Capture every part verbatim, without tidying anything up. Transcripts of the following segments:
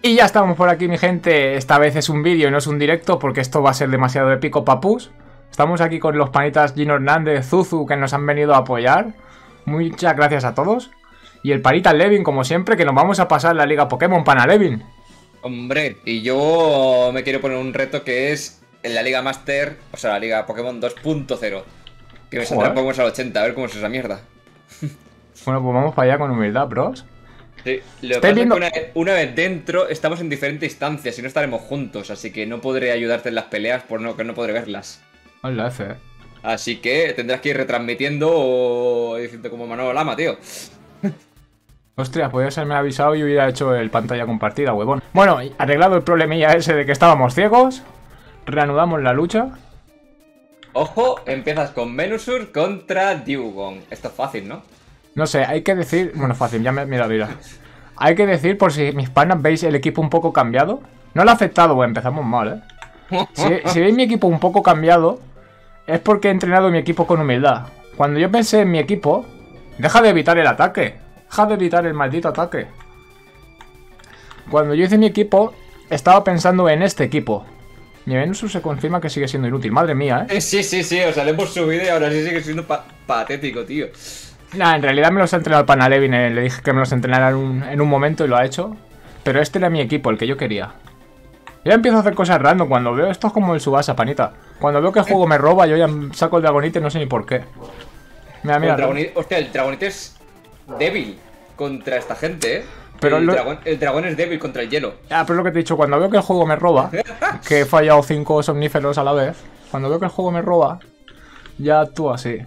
Y ya estamos por aquí, mi gente. Esta vez es un vídeo y no es un directo, porque esto va a ser demasiado épico, papús. Estamos aquí con los panitas Gino Hernández, Zuzu, que nos han venido a apoyar. Muchas gracias a todos. Y el panita Levin, como siempre, que nos vamos a pasar la Liga Pokémon, pana Levin. Hombre, y yo me quiero poner un reto que es en la Liga Master, o sea, la Liga Pokémon dos punto cero. Que me saldrá Pokémon al ochenta, a ver cómo es esa mierda. Bueno, pues vamos para allá con humildad, bros. Sí, lo que pasa viendo... es que una, una vez dentro estamos en diferentes instancias y no estaremos juntos, así que no podré ayudarte en las peleas por no que no podré verlas. Hola, F. Eh. Así que tendrás que ir retransmitiendo o diciendo como Manolo Lama, tío. Ostras, podría haberme avisado y hubiera hecho el pantalla compartida, huevón. Bueno, arreglado el problemilla ese de que estábamos ciegos, reanudamos la lucha. Ojo, empiezas con Venusaur contra Dewgong. Esto es fácil, ¿no? No sé, hay que decir... Bueno, fácil, ya me... Mira, mira. Hay que decir, por si mis panas veis el equipo un poco cambiado. No lo ha afectado, pues empezamos mal, ¿eh? Si, si veis mi equipo un poco cambiado, es porque he entrenado mi equipo con humildad. Cuando yo pensé en mi equipo, deja de evitar el ataque. Deja de evitar el maldito ataque. Cuando yo hice mi equipo, estaba pensando en este equipo. Mi Venusaur se confirma que sigue siendo inútil. Madre mía, ¿eh? Sí, sí, sí, o sea, le hemos subido y ahora sí sigue siendo pa patético, tío. Nah, en realidad me los ha entrenado el pana Levin. Eh. Le dije que me los entrenara en un, en un momento y lo ha hecho. Pero este era mi equipo, el que yo quería. Ya empiezo a hacer cosas random cuando veo... Esto es como el Subasa, panita. Cuando veo que el juego me roba, yo ya saco el Dragonite y no sé ni por qué. Mira, mira. El Dragonite, hostia, el Dragonite es débil contra esta gente, ¿eh? Pero el, lo... dragón, el dragón es débil contra el hielo. Ah, pero lo que te he dicho, cuando veo que el juego me roba, que he fallado cinco somníferos a la vez, cuando veo que el juego me roba, ya actúo así.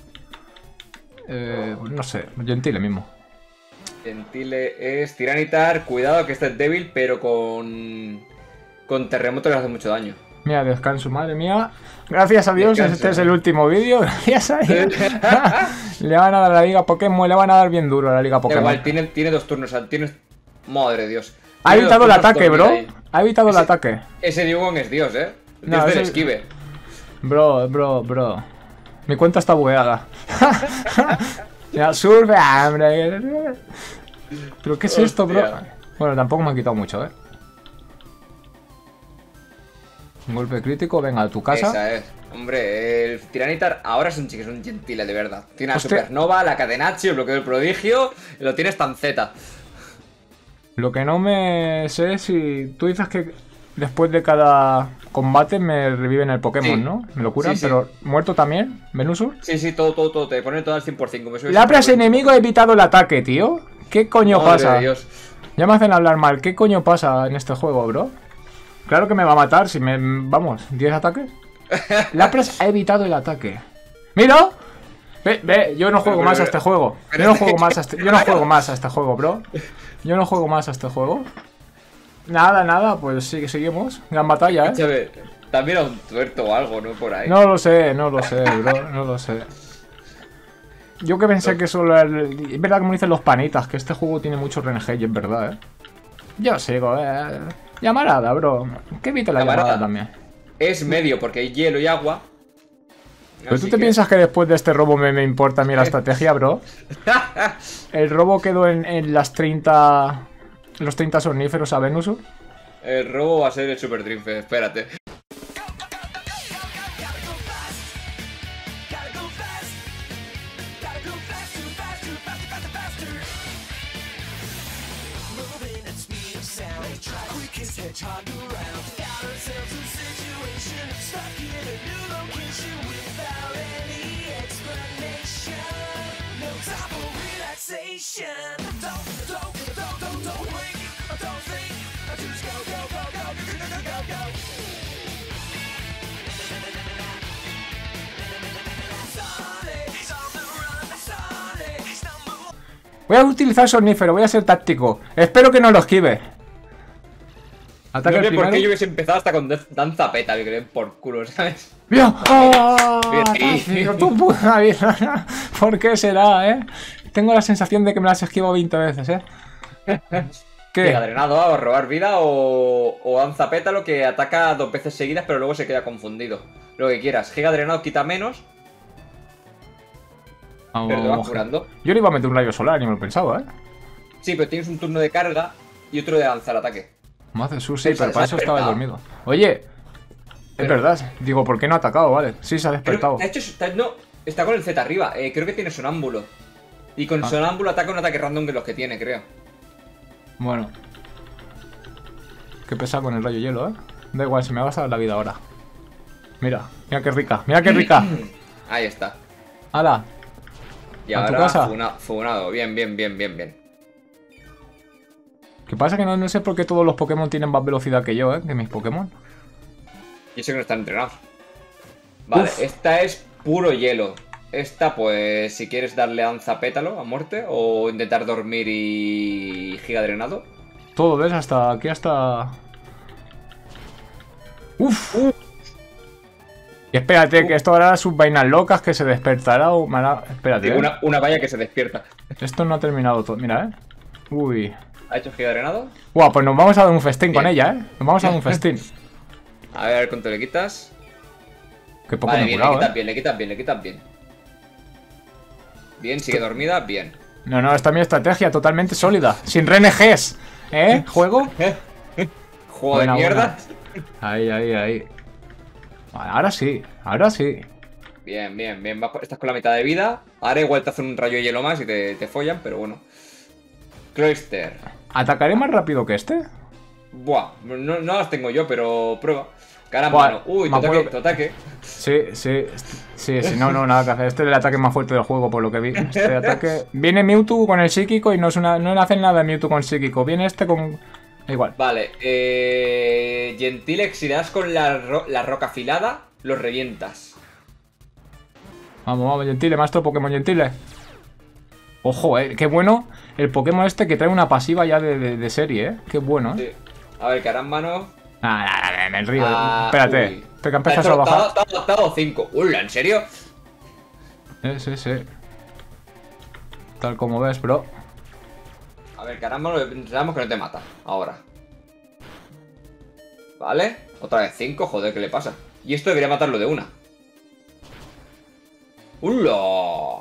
Eh, no sé, Gentile mismo. Gentile es Tiranitar, cuidado que este es débil, pero con... Con terremoto le hace mucho daño. Mira, descanso, madre mía. Gracias a Dios, descanso. Este es el último vídeo. Gracias a Dios. Le van a dar a la Liga Pokémon, le van a dar bien duro a la Liga Pokémon. Igual, tiene, tiene dos turnos, tiene... Madre de Dios. Ha evitado el ataque, bro. Ahí. Ha evitado ese, el ataque. Ese Dewgong es Dios, eh. Dios no, del ese... esquive. Bro, bro, bro. Mi cuenta está bugueada. Ya, surfe, hambre. ¿Pero qué es Hostia. esto, bro? Bueno, tampoco me han quitado mucho, eh. Un golpe crítico, venga, a tu casa. Esa es. Hombre, el Tiranitar ahora es un chico, es un Gentile, de verdad. Tiene la Hostia. Supernova, la Catenaccio, el bloqueo del prodigio, y lo tienes tan Z. Lo que no me sé es si tú dices que después de cada combate me reviven el Pokémon, sí. ¿no? Me lo curan, sí, sí. Pero ¿muerto también? ¿Venusaur? Sí, sí, todo, todo, todo. Te ponen todo al cien por cien. Lapras enemigo ha evitado el ataque, tío. ¿Qué coño Madre pasa? Dios. Ya me hacen hablar mal. ¿Qué coño pasa en este juego, bro? Claro que me va a matar si me... Vamos, ¿diez ataques? Lapras ha evitado el ataque. ¡Mira! Ve, ve, yo no juego pero, más pero, a este juego. Yo no juego más a este... Yo no juego más a este juego, bro. Yo no juego más a este juego. Nada, nada, pues sí, seguimos. Gran batalla, ¿eh? También a un tuerto o algo, ¿no? Por ahí. No lo sé, no lo sé, bro. No lo sé. Yo que pensé no. que solo... El... Es verdad como dicen los panitas, que este juego tiene mucho R N G y es verdad, ¿eh? Yo sigo, eh... Llamarada, bro. Que evite la llamarada, llamarada también. Es medio porque hay hielo y agua. Pero tú te que... piensas que después de este robo me, me importa a mí la estrategia, bro. El robo quedó en, en las treinta... Los treinta somníferos a Venusaur. El robo va a ser el Super Dreamfest, espérate. Voy a utilizar somnífero, voy a ser táctico. Espero que no lo esquive. Ataque no sé por qué yo hubiese empezado hasta con danza peta, que creen por culo, ¿sabes? ¡Dios! ¡Oh! ¡Tu puta vida! ¿Por qué será, eh? Tengo la sensación de que me las esquivo veinte veces, eh. ¿Qué? Giga drenado, o robar vida o, o danza pétalo que ataca dos veces seguidas pero luego se queda confundido. Lo que quieras. Giga drenado quita menos. Oh, pero te vas curando. Yo le iba a meter un rayo solar, ni me lo pensaba, ¿eh? Sí, pero tienes un turno de carga y otro de lanzar ataque. Mazo Su, sí, pero para eso estaba dormido. Oye, es verdad. Digo, ¿por qué no ha atacado? Vale, sí, se ha despertado. De hecho, está, no, está con el Z arriba. Eh, creo que tiene sonámbulo. Y con ah. sonámbulo ataca un ataque random de los que tiene, creo. Bueno. Qué pesado con el rayo hielo, ¿eh? Da igual, se me va a pasar la vida ahora. Mira, mira qué rica, mira qué rica. Ahí está. ¡Hala! Y ahora funa, funado. Bien, bien, bien, bien, bien. ¿Qué pasa? Que no, no sé por qué todos los Pokémon tienen más velocidad que yo, ¿eh? Que mis Pokémon. Y eso que no están entrenados. Vale, Uf. Esta es puro hielo. Esta, pues, si quieres darle danza pétalo a muerte o intentar dormir y giga drenado. Todo, ¿ves? Hasta aquí, hasta... Uf. Uf. Y espérate, Uf. que esto hará sus vainas locas, que se despertará o... Espérate, ¿eh? una, una valla que se despierta. Esto no ha terminado todo, mira, ¿eh? Uy. ¿Ha hecho giga drenado? Guau, pues nos vamos a dar un festín Bien. con ella, ¿eh? Nos vamos a dar un festín. A ver, ¿cuánto le quitas? Qué poco vale, me he bien, curado, le quitas ¿eh? bien, le quitas bien, le quitas bien. Bien, sigue dormida, bien. No, no, esta es mi estrategia totalmente sólida. Sin R N Gs. ¿Eh? ¿Juego? Juego buena, de mierda. Buena. Ahí, ahí, ahí. Ahora sí, ahora sí. Bien, bien, bien. Estás con la mitad de vida. Ahora igual te hacen un rayo de hielo más y te, te follan, pero bueno. Cloyster. ¿Atacaré más rápido que este? Buah, no, no las tengo yo, pero prueba. Caramba, uy, tu ataque, tu ataque. Sí, sí, sí, sí, no, no, nada que hacer. Este es el ataque más fuerte del juego, por lo que vi. Este ataque... Viene Mewtwo con el psíquico y no es una, no le hacen nada de Mewtwo con psíquico. Viene este con... Igual. Vale, eh... Gentilex, si le das con la, ro la roca afilada, los revientas. Vamos, vamos, Gentile, maestro Pokémon Gentile. Ojo, eh, qué bueno el Pokémon este que trae una pasiva ya de, de, de serie, eh. Qué bueno, eh. Sí. A ver, Carambano. Ah, nah, nah, nah, en el río. Ah, espérate. Uy. Te que empiezas a bajar. Te ha adaptado cinco. Uy, ¿en serio? Sí, sí, sí. Tal como ves, bro. A ver, Carambano, pensamos que no te mata. Ahora. Vale. Otra vez cinco, joder, ¿qué le pasa? Y esto debería matarlo de una. ¡Hula!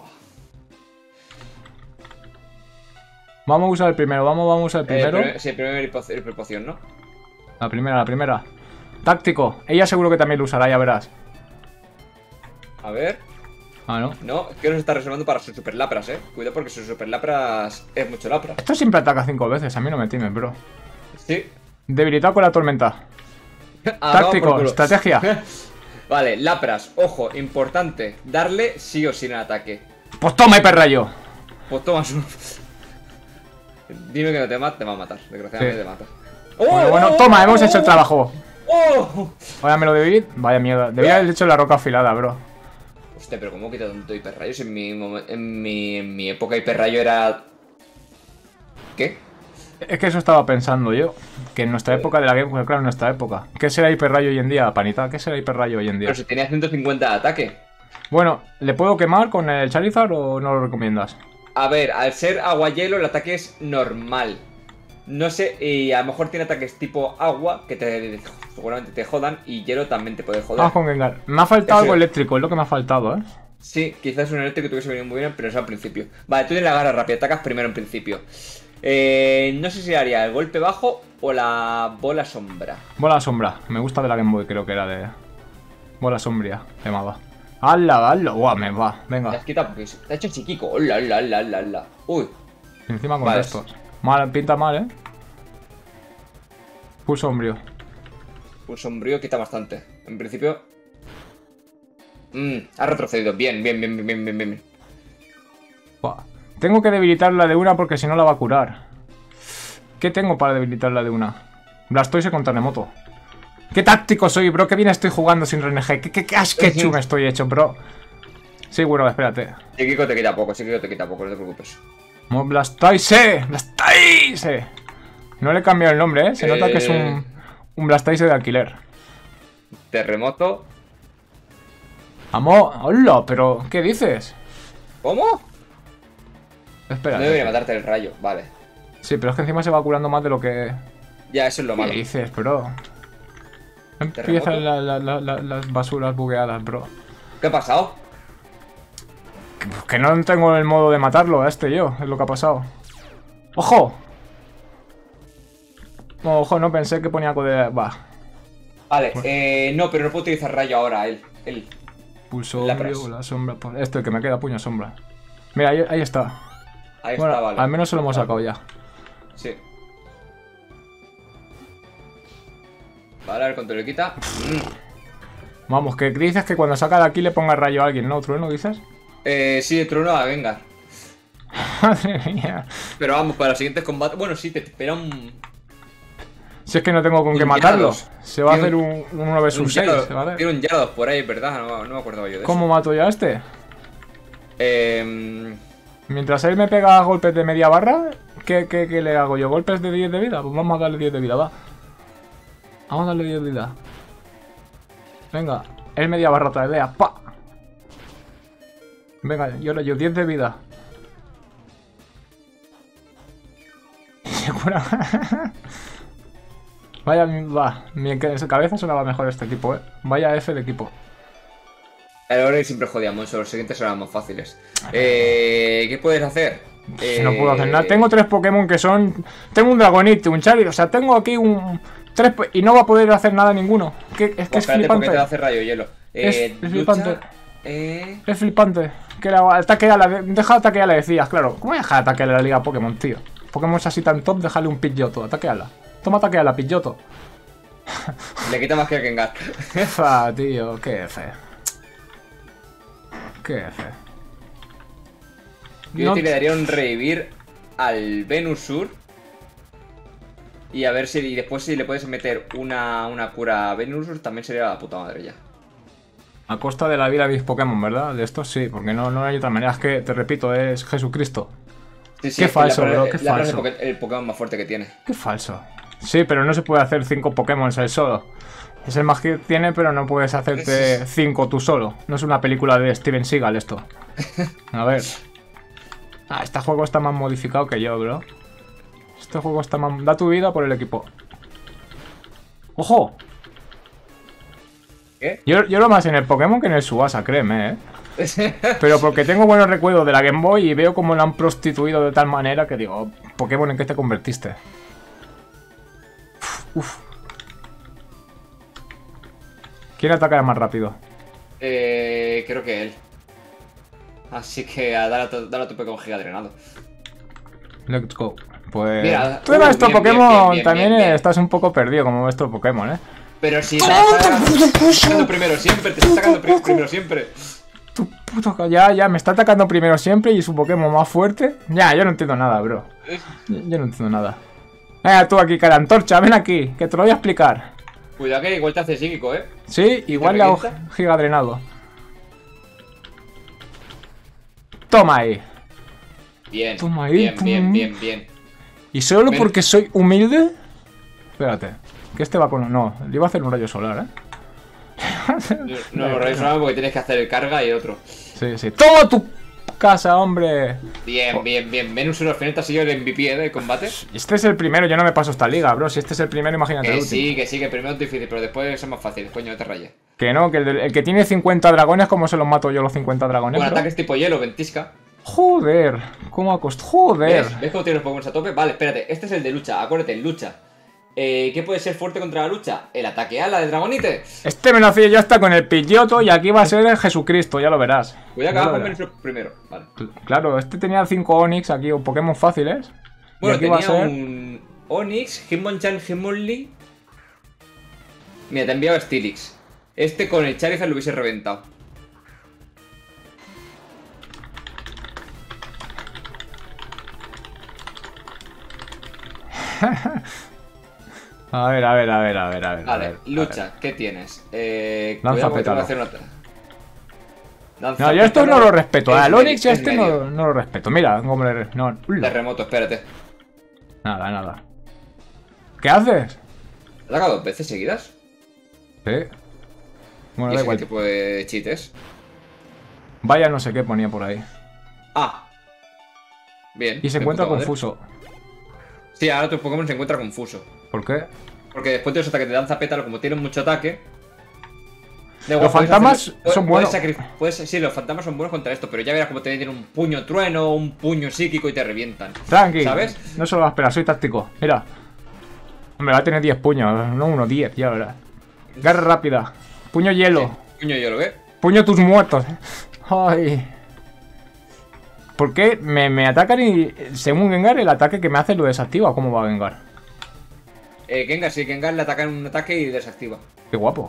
Vamos a usar el primero, vamos, vamos a usar el primero. Eh, sí, el primero es precaución, ¿no? La primera, la primera. Táctico. Ella seguro que también lo usará, ya verás. A ver. Ah, ¿no? No, es que nos está reservando para sus super lapras, eh. Cuidado porque sus super lapras es mucho lapra. Esto siempre ataca cinco veces, a mí no me timen, bro. Sí. Debilitado con la tormenta. Ah, táctico, estrategia. Vale, lapras, ojo, importante. Darle sí o sí en el ataque. Pues toma, hiperrayo. Pues toma su... Dime que no te mata, te va a matar. Desgraciadamente sí. te mata. ¡Oh! Bueno, bueno, toma, hemos hecho el trabajo. ¡Oh! Ahora me lo debí. Vaya mierda. Debería haber hecho la roca afilada, bro. Hostia, pero ¿cómo quita tanto hiperrayos? En mi, en mi, en mi época hiperrayo era... ¿Qué? Es que eso estaba pensando yo. Que en nuestra época de la Game, claro, en nuestra época. ¿Qué será hiperrayo hoy en día, panita? ¿Qué será hiperrayo hoy en día? Pero si tenía ciento cincuenta de ataque. Bueno, ¿le puedo quemar con el Charizard o no lo recomiendas? A ver, al ser agua-hielo el ataque es normal. No sé, y a lo mejor tiene ataques tipo agua que te seguramente te jodan y hielo también te puede joder. Vamos con Gengar. Me ha faltado Eso. algo eléctrico, es lo que me ha faltado, ¿eh? Sí, quizás un eléctrico tuviese venido muy bien, pero eso al principio. Vale, tú tienes la garra rápida, atacas primero en principio. Eh, no sé si haría el golpe bajo o la bola sombra. Bola sombra, me gusta de la Game Boy, creo que era de... Bola sombría, llamaba. ¡Hala, hala! ¡Guau, me va! Venga. Te has quitado porque te ha hecho chiquico. ¡Hola, la, la, la, la! ¡Uy! Y encima con vale. estos. Mal, pinta mal, ¿eh? Full sombrío. Full sombrío quita bastante. En principio... Mmm, ha retrocedido. Bien, bien, bien, bien, bien, bien, bien. Buah. Tengo que debilitarla de una porque si no la va a curar. ¿Qué tengo para debilitarla de una? Blastoise con terremoto. ¡Qué táctico soy, bro! ¡Qué bien estoy jugando sin R N G! ¡Qué, qué, qué asquechu me estoy hecho, bro! Sí, bueno, espérate. Chiquico te quita poco, Chiquico te quita poco, no te preocupes. ¡Blastoise! ¡Blastoise! No le he cambiado el nombre, ¿eh? Se eh... nota que es un, un Blastoise de alquiler. Terremoto. ¡Amo! ¡Hola! ¿Pero qué dices? ¿Cómo? Espera. No debería matarte el rayo, vale. Sí, pero es que encima se va curando más de lo que... Ya, eso es lo malo. ¿Qué dices, bro? Empiezan la, la, la, la, las basuras bugueadas, bro. ¿Qué ha pasado? Que, pues que no tengo el modo de matarlo a este yo, es lo que ha pasado. ¡Ojo! Ojo, no pensé que ponía de... Va. Vale, eh, no, pero no puedo utilizar rayo ahora, él. él. Pulso La obvio, pras. la sombra. Este, el que me queda, puño sombra. Mira, ahí, ahí está. Ahí Bueno, está, vale. al menos se lo hemos sacado ya. Sí. Vale, a ver cuánto le quita. Mm. Vamos, que dices que cuando saca de aquí le ponga rayo a alguien, ¿no? ¿Trueno dices? Eh, sí, de trueno a Gengar. Madre mía. Pero vamos, para los siguientes combates. Bueno, sí, te espera un. Si es que no tengo con Un qué matarlo. Gyarados. Se va a Tiene hacer un, un nueve un seis. Gyarados. Se va a hacer. Tiene un Gyarados por ahí, ¿verdad? No, no me acordaba yo de ¿Cómo mato ya a este? eso. Eh. Mientras él me pega golpes de media barra, ¿qué, qué, qué le hago yo? ¿Golpes de diez de vida? Pues vamos a darle diez de vida, va. Vamos a darle diez de vida. Venga, él media barra otra vez, ¡pa! Venga, y ahora yo diez de vida. Se cura. Vaya, va. Mi cabeza sonaba mejor este equipo, eh. Vaya F de equipo. El Ore siempre jodíamos, los siguientes eran más fáciles. Eh, ¿Qué puedes hacer? Eh, no puedo hacer nada. Tengo tres Pokémon que son... Tengo un Dragonite, un Charizard. O sea, tengo aquí un... Tres... Y no va a poder hacer nada ninguno. Que, es que Pues es flipante. Te va a hacer rayo hielo. Eh, Es, es lucha, flipante. Eh... Es flipante. Que la ataque a la... Deja ataque a la decías, claro. ¿Cómo deja ataque a la liga Pokémon, tío? Pokémon es así tan top, déjale un Pidgeotto. Ataqueala. Toma ataque a la Pidgeotto. Le quita más que el Gengar. Fa, tío. Qué F. Qué F. Yo No- te le daría un revivir al Venusaur. Y a ver si y después si le puedes meter una, una cura a Venusaur también sería la puta madre ya. A costa de la vida de mis Pokémon, ¿verdad? De estos sí, porque no, no hay otra manera. Es que, te repito, es Jesucristo. Sí, sí, Qué es que falso, la- bro, qué la- falso. Es el Pokémon más fuerte que tiene. Qué falso. Sí, pero no se puede hacer cinco Pokémon él solo. Es el más que tiene, pero no puedes hacerte cinco tú solo. No es una película de Steven Seagal esto. A ver. Ah, este juego está más modificado que yo, bro. Este juego está más... Da tu vida por el equipo. ¡Ojo! ¿Qué? Yo, yo lo más en el Pokémon que en el Subasa, créeme, ¿eh? Pero porque tengo buenos recuerdos de la Game Boy y veo cómo lo han prostituido de tal manera que digo, Pokémon, ¿en qué te convertiste? Uf. uf. ¿Quién ataca más rápido? Eh, creo que él. Así que a dar a, to- dar a tope con Giga Drenado. Let's go. Pues... Mira, tú uh, en estos bien, bien, Pokémon bien, bien, también bien, bien. estás un poco perdido como estos Pokémon, ¿eh? Pero si te está sacando primero siempre, te está sacando pri- primero siempre. Tu puto... ca- Ya, ya, me está atacando primero siempre y su Pokémon más fuerte. Ya, yo no entiendo nada, bro. Yo, yo no entiendo nada. Venga, tú aquí, cara antorcha, ven aquí, que te lo voy a explicar. Cuidado que igual te hace psíquico, eh. Sí, igual le hago revienta? giga drenado. Toma ahí. Bien, Toma ahí, bien, pum. bien, bien, bien. ¿Y solo Ven. porque soy humilde? Espérate. Que este va con... No, le iba a hacer un rayo solar, ¿eh? No, no, rayos solamente porque tienes que hacer el carga y otro. Sí, sí. ¡Toma tu casa, hombre! Bien, bien, bien. Venusaur al final te ha sido el M V P ¿eh? del combate. Este es el primero, yo no me paso esta liga, bro. Si este es el primero, imagínate el Que último. sí, que sí, que primero es difícil, pero después es más fácil. Coño, no te rayes. Que no, que el, del- el que tiene cincuenta dragones, ¿cómo se los mato yo los cincuenta dragones, Bueno, bro? ataques tipo hielo, ventisca. Joder, ¿cómo ha costado? Joder. ¿Ves? ¿Ves cómo tienes los Pokémon a tope? Vale, espérate. Este es el de lucha. Acuérdate, lucha. Eh, ¿Qué puede ser fuerte contra la lucha? El ataque ala de Dragonite. Este me lo hacía ya está con el Pidgeotto y aquí va a ser el Jesucristo, ya lo verás. Cuidado que Ya lo abajo verás. Venusaur primero. Vale. Claro, este tenía cinco Onix aquí, o Pokémon fáciles. Y Bueno, aquí va a tenía ser... un Onix, Hitmonchan, Hitmonlee. Mira, te he enviado Steelix. Este con el Charizard lo hubiese reventado. A ver, a ver, a ver, a ver, a ver. a Vale, ver, a lucha, ver. ¿qué tienes? Eh, Lanza cuidado porque tengo que pétalo. hacer una... Lanza No, yo esto pétalo. no lo respeto. Es Al medio, Onix y a es este medio. no, no lo respeto. Mira, cómo le... No, ula. Terremoto, espérate. Nada, nada. ¿Qué haces? ¿Has sacado dos veces seguidas? Sí. Bueno, ¿Y da ese qué igual. tipo de cheat es? Vaya no sé qué ponía por ahí. Ah. Bien. Y se de encuentra puta madre. confuso. Sí, ahora tu Pokémon se encuentra confuso. ¿Por qué? Porque después de los ataques de danza pétalo, como tienen mucho ataque. da igual, Los puedes fantasmas hacer- puedes- son puedes buenos. sacri- puedes- sí, los fantasmas son buenos contra esto, pero ya verás como te meten un puño trueno, un puño psíquico y te revientan. Tranqui. ¿Sabes? No se lo va a esperar, soy táctico. Mira. Hombre, va a tener diez puños, no uno, diez, ya verás. Garra rápida. Puño hielo. Sí, puño hielo, ¿eh? Puño tus muertos. Ay. ¿Por qué me, me atacan y según Gengar el ataque que me hace lo desactiva? ¿Cómo va Gengar? Eh, Gengar, sí, Gengar le ataca en un ataque y desactiva. Qué guapo.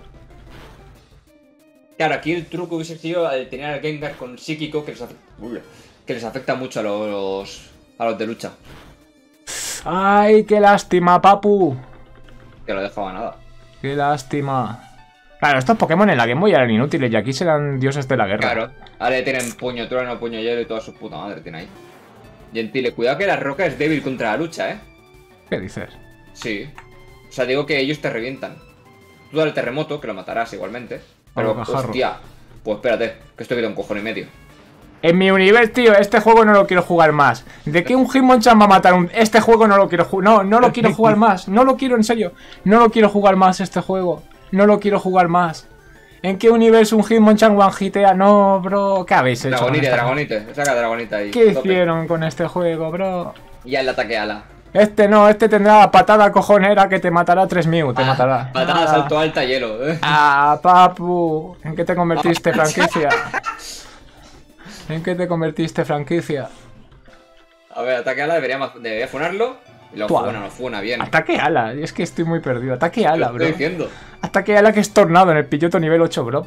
Claro, aquí el truco hubiese sido el tener al Gengar con psíquico que les, afecta, que les afecta mucho a los, a los de lucha. Ay, qué lástima, papu. Que lo dejaba nada. Qué lástima. Claro, estos Pokémon en la Game Boy eran inútiles y aquí serán dioses de la guerra. Claro, ahora tienen puño trueno, puño hielo y toda su puta madre tiene ahí. Gentile, cuidado que la roca es débil contra la lucha, ¿eh? ¿Qué dices? Sí. O sea, digo que ellos te revientan. Tú dale terremoto, que lo matarás igualmente. Pero, hostia, pues espérate, que esto queda un cojón y medio. En mi universo, tío, este juego no lo quiero jugar más. ¿De qué un Hitmonchan va a matar un... Este juego no lo quiero jugar... No, no lo quiero jugar más. No lo quiero, en serio. No lo quiero jugar más este juego. No lo quiero jugar más. ¿En qué universo un Hitmonchan one-hitea? No, bro. ¿Qué habéis hecho? Dragonite, esta... Dragonite. Saca Dragonite ahí. ¿Qué tope. hicieron con este juego, bro? Y ya el ataque ala. Este no, este tendrá patada cojonera que te matará tres Mew, te ah, matará. Patada, ah. salto alta, hielo. ¿eh? Ah, papu. ¿En qué te convertiste, franquicia? ¿En qué te convertiste, franquicia? A ver, ataque ala, debería, debería funarlo. Y lo funa, lo funa bien. Ataque ala, es que estoy muy perdido. Ataque ala, bro. Estoy diciendo. Ataque ala que es tornado en el pilloto nivel ocho, bro.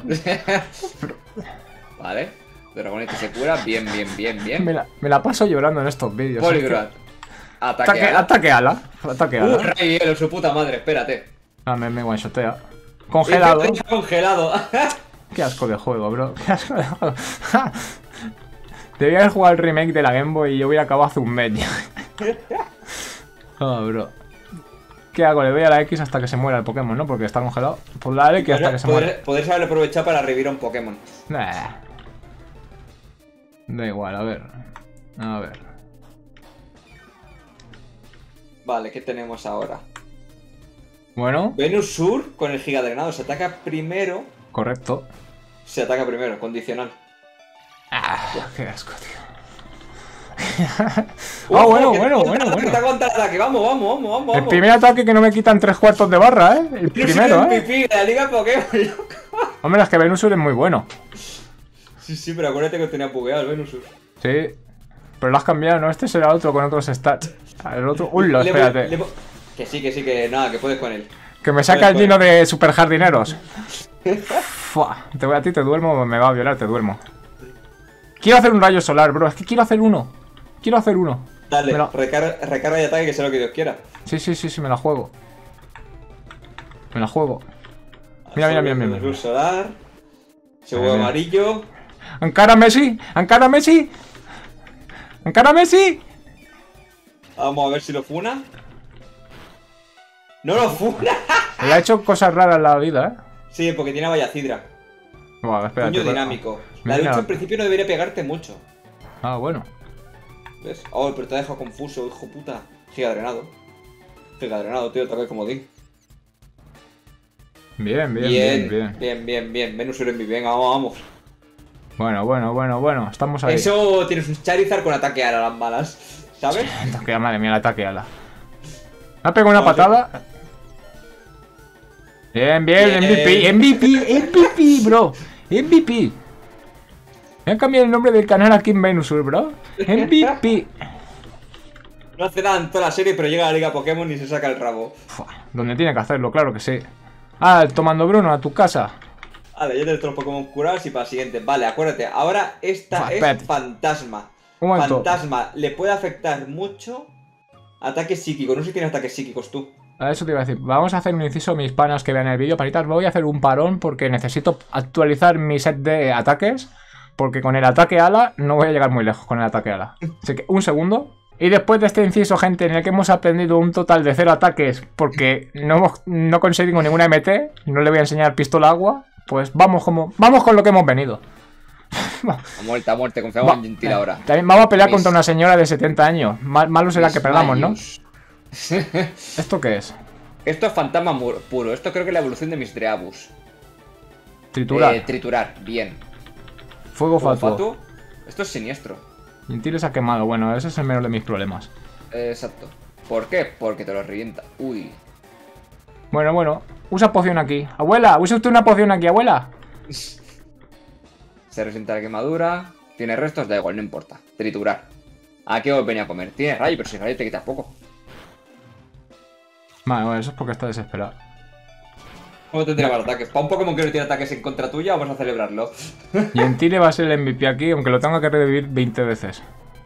Vale. Dragonite se cura, bien, bien, bien, bien. Me la, me la paso llorando en estos vídeos. Poligrad. Ataque, ataque ala. Ataque ala. Ataque ala. Uh, rey hielo, su puta madre, espérate. Ah, me, me one-shotea. Congelado. Congelado. Qué asco de juego, bro. Qué asco de juego. Debía haber jugado el remake de la Game Boy y yo hubiera acabado hace un mes. Oh, bro. ¿Qué hago? Le doy a la X hasta que se muera el Pokémon, ¿no? Porque está congelado. Pues la X hasta que se muera. Podrías haber aprovechado para revivir a un Pokémon. Nah. Da igual, a ver. A ver. Vale, ¿qué tenemos ahora? Bueno. Venusaur con el Giga Drenado se ataca primero. Correcto. Se ataca primero, condicional. Ah, qué asco, tío. Oh, bueno, bueno, bueno, bueno. Aguanta el ataque, vamos, vamos, vamos, vamos. El primer ataque que no me quitan tres cuartos de barra, ¿eh? El primero, ¿eh? Pipí, la liga Pokémon, loco. Hombre, es que Venusaur es muy bueno. Sí, sí, pero acuérdate que tenía bugueado el Venusaur. Sí. Pero lo has cambiado, ¿no? Este será otro con otros stats. El otro... Uy, lo, espérate. Le, le, que sí, que sí, que nada, que puedes con él. Que me saca el Gino de super jardineros. Fua, te voy a ti, te duermo, me va a violar, te duermo. Quiero hacer un rayo solar, bro. Es que quiero hacer uno. Quiero hacer uno. Dale, lo... recarga, recarga y ataque, que sea lo que Dios quiera. Sí, sí, sí, sí, me la juego. Me la juego. Mira, mira, mira, mira. Luz solar. Seguro amarillo. ¡Encara Messi! ¡Encara Messi! ¡Encara Messi! Vamos a ver si lo funa. ¡No lo funa! Le ha hecho cosas raras en la vida, ¿eh? Sí, porque tiene Vallacidra. Bueno, espérate. Puño dinámico. La lucha al principio no debería pegarte mucho. Ah, bueno. ¿Ves? Oh, pero te ha dejado confuso, hijo puta. Giga drenado. Giga drenado, tío, toca como di. Bien, bien, bien, bien. Bien, bien, bien. Venusaur en mi, venga, vamos, vamos. Bueno, bueno, bueno, bueno. Estamos ahí. Eso tienes un Charizard con ataque ala las balas. ¿Sabes? Ataque, madre mía, el ataque ala. Me ha pegado una patada. Bien, bien, M V P, M V P, M V P, bro. M V P. Me han cambiado el nombre del canal aquí en Venusaur, bro. M V P. No hace nada en toda la serie, pero llega a la Liga Pokémon y se saca el rabo. Uf, donde tiene que hacerlo, claro que sí. Ah, tomando Bruno, a tu casa. Vale, ya tienes todos los Pokémon curados y para el siguiente. Vale, acuérdate, ahora esta Uf, es espérate. Fantasma. Fantasma le puede afectar mucho. Ataque psíquico, no sé si tienes ataques psíquicos tú. A eso te iba a decir, vamos a hacer un inciso, mis panas que vean el vídeo, panitas, voy a hacer un parón porque necesito actualizar mi set de ataques, porque con el ataque ala no voy a llegar muy lejos con el ataque ala. Así que un segundo. Y después de este inciso, gente, en el que hemos aprendido un total de cero ataques, porque no, hemos, no conseguimos ninguna M T, no le voy a enseñar pistola agua, pues vamos como vamos con lo que hemos venido. A muerte, a muerte, confiamos Va, en Gentil eh, ahora. También vamos a pelear mis... contra una señora de setenta años. Mal, malo será mis que perdamos, mayos. ¿No? ¿Esto qué es? Esto es fantasma puro. Esto creo que es la evolución de mis Dreabus. Triturar. Eh, triturar, bien. Fuego, Fuego fatuo. fatuo. Esto es siniestro. Gentil se ha quemado. Bueno, ese es el menor de mis problemas. Eh, exacto. ¿Por qué? Porque te lo revienta. Uy. Bueno, bueno. Usa poción aquí. Abuela, usa usted una poción aquí, abuela. Se resiente la quemadura. Tiene restos, da igual, no importa. Triturar. ¿A qué os venía a comer? Tiene rayo, pero si rayo te quitas poco. Vale, bueno, eso es porque está desesperado. ¿Cómo te tira más ataques? Para un Pokémon que no tiene ataques en contra tuya, vamos a celebrarlo. Y en Tile va a ser el M V P aquí, aunque lo tenga que revivir veinte veces.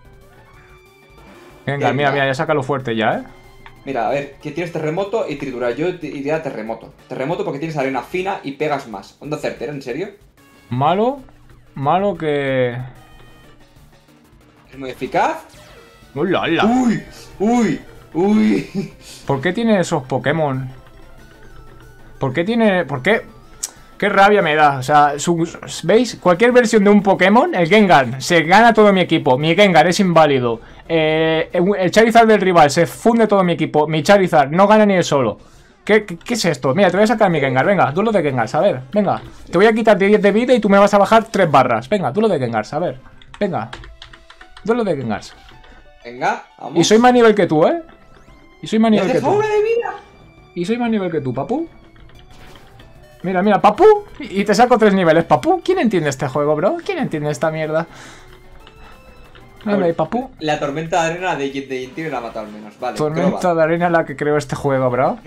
Venga, Venga. mira, mira, ya sácalo fuerte ya, ¿eh? Mira, a ver, que tienes terremoto y triturar. Yo iría a terremoto. Terremoto porque tienes arena fina y pegas más. ¿Onda certera, en serio? Malo, malo que... ¿Es muy eficaz? ¡Hola, hola! ¡Uy! ¡Uy! ¡Uy! ¿Por qué tiene esos Pokémon? ¿Por qué tiene...? ¿Por qué? ¡Qué rabia me da! O sea, su... ¿veis? Cualquier versión de un Pokémon, el Gengar, se gana todo mi equipo. Mi Gengar es inválido. Eh, el Charizard del rival, se funde todo mi equipo. Mi Charizard no gana ni el solo. ¿Qué, qué, qué es esto? Mira, te voy a sacar mi Gengar. Venga, duelo de Gengar, a ver. Venga, te voy a quitar diez de vida y tú me vas a bajar tres barras. Venga, duelo de Gengar, a ver. Venga. Duelo de Gengar. Venga, vamos. Y soy más nivel que tú, ¿eh? Y soy más nivel que tú. de vida! Y soy más nivel que tú, papu. Mira, mira, papu. Y te saco tres niveles, papu. ¿Quién entiende este juego, bro? ¿Quién entiende esta mierda? Venga, ahí, papu. La tormenta de arena de Gentil la ha matado al menos. Vale, Tormenta de arena la que creó este juego, bro.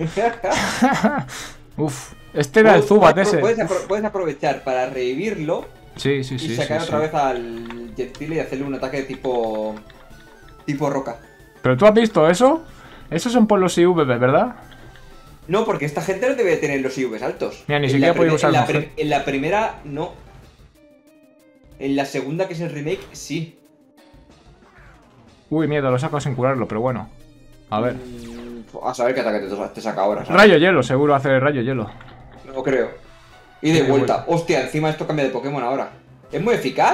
Uf. Este era el Zubat ese. Puedes, apro puedes aprovechar para revivirlo. Sí, sí, sí. Y sacar sí, otra sí. vez al Gentil y hacerle un ataque de tipo... Tipo roca. ¿Pero tú has visto eso? Esos son por los I V, ¿verdad? No, porque esta gente no debe tener los I Vs altos. Mira, ni En siquiera la podía prime- usar en la, mujer. prim- en la primera, no. En la segunda, que es el remake, sí. Uy, miedo, lo saco sin curarlo, pero bueno. A ver. Mm, a saber qué ataque te, te saca ahora, ¿sabes? Rayo hielo, seguro hace rayo hielo. No creo. Y de Y de vuelta. vuelta. Hostia, encima esto cambia de Pokémon ahora. ¿Es muy eficaz?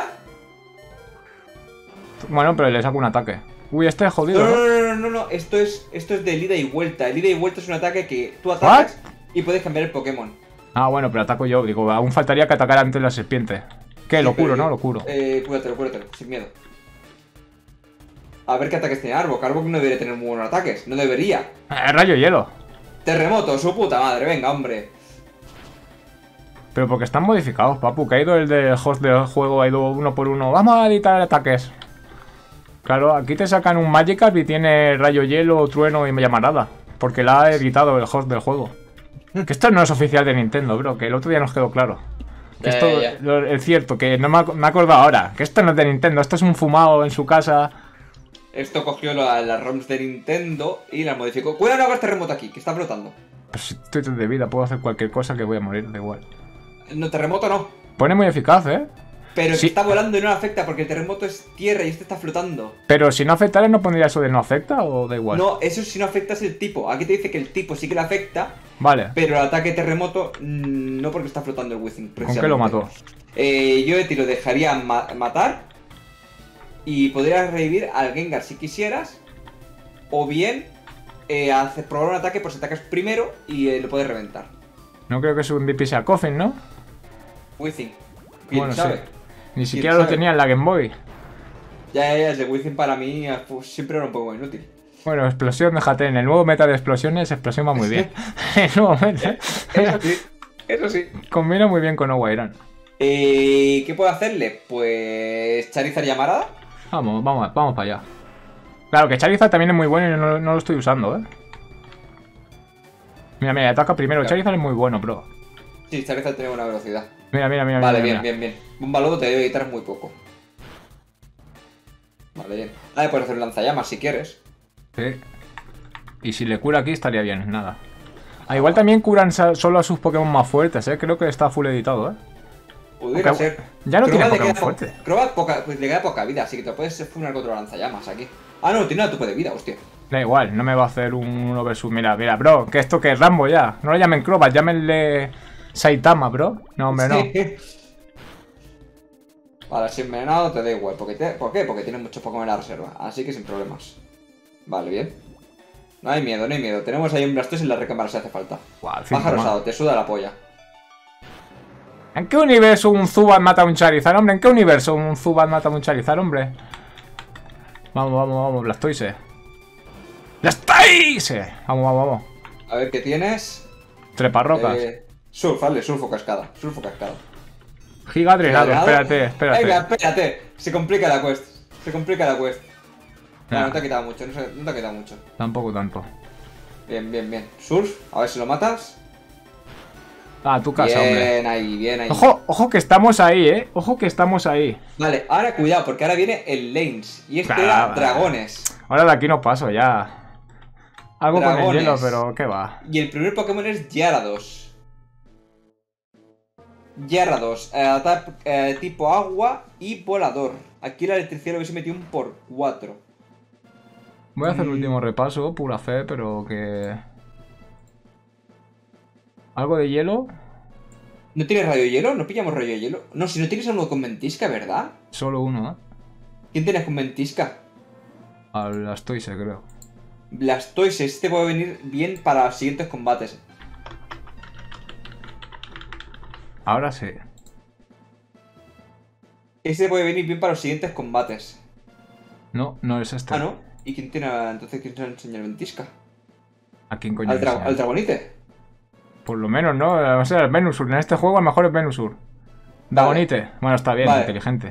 Bueno, pero le saco un ataque. Uy, este es jodido, No, ¿no? no, no, no, no, no. Esto es, esto es de ida y vuelta. El ida y vuelta es un ataque que tú atacas y puedes cambiar el Pokémon. Ah, bueno, pero ataco yo. Digo, aún faltaría que atacara antes la serpiente. ¿Qué? Sí, Lo curo, pero- ¿no? Lo curo. Eh, cúratelo, cúratelo, sin miedo. A ver qué ataques tiene Arbok. Arbok no debería tener muy buenos ataques. No debería. Eh, rayo hielo. Terremoto, su puta madre. Venga, hombre. Pero porque están modificados, papu. Que ha ido el del host del juego, ha ido uno por uno. Vamos a editar ataques. Claro, aquí te sacan un Magikarp y tiene rayo hielo, trueno y llamarada. Porque la ha editado el host del juego. Que esto no es oficial de Nintendo, bro. Que el otro día nos quedó claro. Que Ya, esto ya, ya. lo- es cierto, que no me, ac- me he acordado ahora. Que esto no es de Nintendo, esto es un fumado en su casa. Esto cogió la- las ROMs de Nintendo y las modificó. Cuidado, no hagas terremoto aquí, que está flotando. Pues si estoy de vida, puedo hacer cualquier cosa que voy a morir, da igual. No, terremoto no. Pone muy eficaz, ¿eh? Pero Sí. que está volando y no le afecta porque el terremoto es tierra y este está flotando. Pero si no afectara, ¿no pondría eso de no afecta o da igual? No, eso si no afecta es el tipo. Aquí te dice que el tipo sí que le afecta, Vale. pero el ataque terremoto mm, no, porque está flotando el Wizzing. ¿Con qué lo mató? Eh, yo te lo dejaría ma- matar y podrías revivir al Gengar si quisieras. O bien eh, hacer, probar un ataque por si atacas primero y eh, lo puedes reventar. No creo que su M V P sea Coffin, ¿no? Wizzing. ¿Quién Bueno, sabe? sí. Ni siquiera lo sabe? tenía en la Game Boy. Ya, ya, ya, el de Wizzing para mí eh, pues, siempre era un poco inútil. Bueno, explosión, déjate. En el nuevo meta de explosiones, explosión va muy bien. El nuevo meta. Eso sí, eso sí. Combina muy bien con Owairan. Eh, ¿Qué puedo hacerle? Pues Charizard y Amarada. Vamos, vamos, vamos para allá. Claro, que Charizard también es muy bueno y no, no lo estoy usando, ¿eh? Mira, mira, ataca primero. Claro. Charizard es muy bueno, bro. Sí, Charizard tiene buena velocidad. Mira, mira, mira. Vale, mira, bien, mira. bien, bien. Un balodo te debe evitar muy poco. Vale, bien. Ah, puedes hacer un lanzallamas si quieres. Sí. Y si le cura aquí estaría bien, nada. Ah, igual también curan sa- solo a sus Pokémon más fuertes, ¿eh? Creo que está full editado, ¿eh? Pudiera Aunque- ser. ya no tiene Crobat le Pokémon queda po- fuerte. Crobat poca, pues le queda poca vida, así que te puedes funar contra lanzallamas aquí. Ah, no, tiene una tupe de vida, hostia. Da igual, no me va a hacer un uno versus. Mira, mira, bro, que esto que es Rambo ya. No lo llamen Crobat, llámenle Saitama, bro. No, hombre, no. Sí. Vale, si envenenado te da igual. Porque te- ¿Por qué? Porque tienes muchos Pokémon en la reserva. Así que sin problemas. Vale, bien. No hay miedo, no hay miedo. Tenemos ahí un Blastoise en la recámara si hace falta. Guau, al fin, Baja toma. rosado, te suda la polla. ¿En qué universo un Zubat mata a un Charizard, hombre? ¿En qué universo un Zubat mata a un Charizard, hombre? Vamos, vamos, vamos, Blastoise. ¡Ya estáis! Sí. Vamos, vamos, vamos. A ver, ¿qué tienes? Treparrocas. Eh, surf, vale, surf o cascada. Surf o cascada. Giga drenado, Drenado. espérate, espérate. Venga, espérate. Se complica la quest. Se complica la quest. No, Nah. no te ha quitado mucho, no, se- no te ha quitado mucho. Tampoco tanto. Bien, bien, bien. Surf, a ver si lo matas. Ah, tu casa, hombre. Bien ahí, bien ahí. Ojo, ojo que estamos ahí, eh. Ojo que estamos ahí. Vale, ahora cuidado, porque ahora viene el Lanes. Y este Claro, era vale. dragones. Ahora de aquí no paso ya. Algo con el Dragones. hielo, pero ¿qué va? Y el primer Pokémon es Gyarados. Gyarados, eh, ata- eh, tipo agua y volador. Aquí la electricidad lo hubiese metido un por cuatro. Voy a hacer el Mm. último repaso, pura fe, pero que... ¿Algo de hielo? ¿No tienes rayo hielo? ¿No pillamos rayo hielo? No, si no tienes a uno con ventisca, ¿verdad? Solo uno, ¿eh? ¿Quién tienes con ventisca? Al Astoise, creo. Blastoise, este puede venir bien para los siguientes combates. Ahora sí. Este puede venir bien para los siguientes combates. No, no es este. Ah, ¿no? ¿Y quién tiene a- entonces quién se va a enseñar ventisca? ¿A quién coño ¿Al, le dra- enseña? al dragonite? Por lo menos, ¿no? O sea, el Venusur. En este juego, el mejor es Venusur. Dragonite. Bueno, está bien, Vale. inteligente.